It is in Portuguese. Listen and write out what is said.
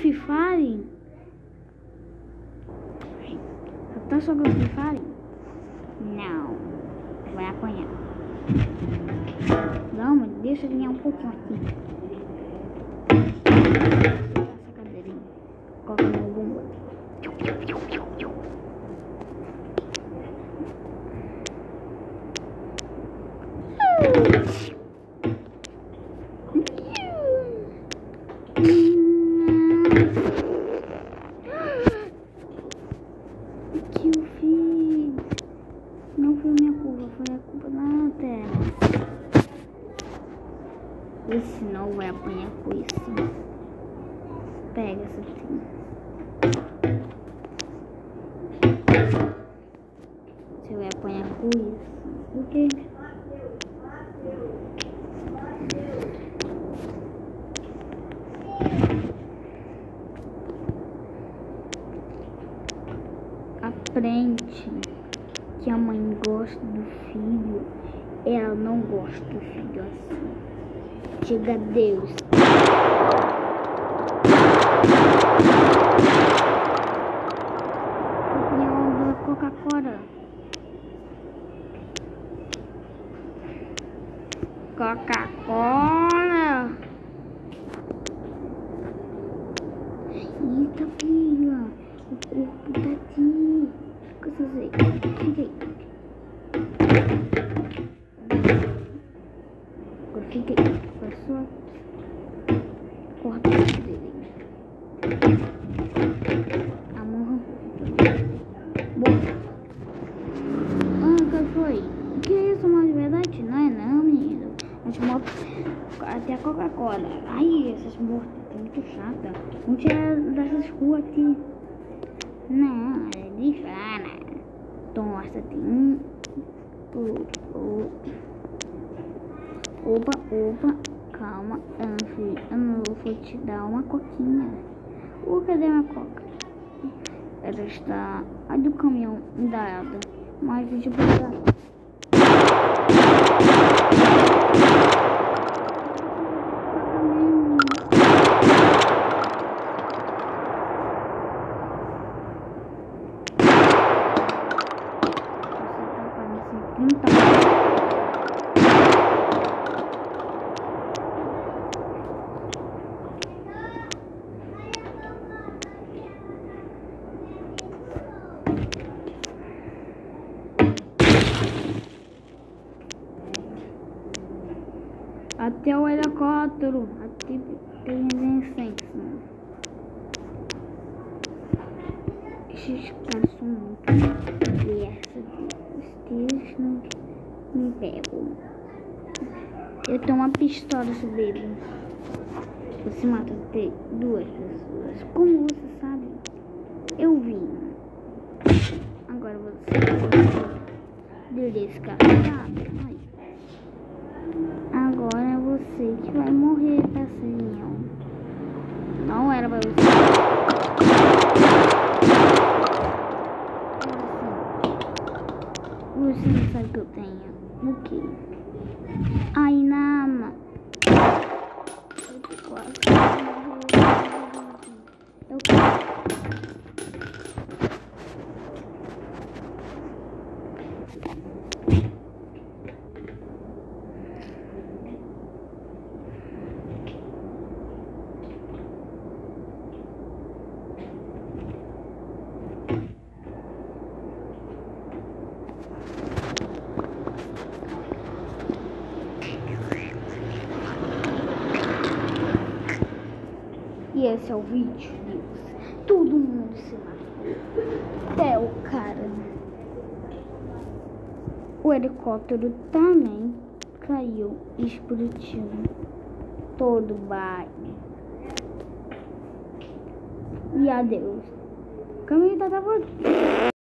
Free Fire? Tá jogando Free Fire? Não. Vai apanhar. Não, mas deixa eu ganhar um pouquinho aqui. Essa cadeirinha. Coloca no bumbum. O que eu fiz? Não foi minha culpa, foi a culpa da tela. Esse não vai apanhar com isso. Pega essa aqui. Você vai apanhar com isso. O quê? Aprende que a mãe gosta do filho, ela não gosta do filho assim. Chega a Deus. Campeão da Coca-Cola. Coca-Cola. Eita, filha. O corpo tá aqui. Fica aí. Agora fica aí. Agora só corta o dele. Amor. Bom. Ah, que foi? O que é isso, mas de verdade? Não é não, menino. As motos. Até a Coca-Cola. Ai, essas motos são muito chatas. Vamos tirar dessas ruas aqui. Não, é de fora. Nossa, tem Opa, calma, eu não vou te dar uma coquinha. Cadê minha coca? Ela está aí do caminhão da Elda, mas deixa eu pegar. Até o helicóptero, aqui tem incêndio. Esses caras são muito eles não me pegam. Eu tenho uma pistola sobre ele. Você mata duas pessoas. Como você sabe? Eu vi. Agora você desse cara, sabe? Agora é você que vai morrer, passarinho. Não era pra você. Você não sabe que eu tenho. O quê? Ai, Nama. Eu tô quase. E esse é o vídeo. Todo mundo se matou. Até o cara. O helicóptero também caiu, explodiu todo o bairro. E adeus. Caminho tá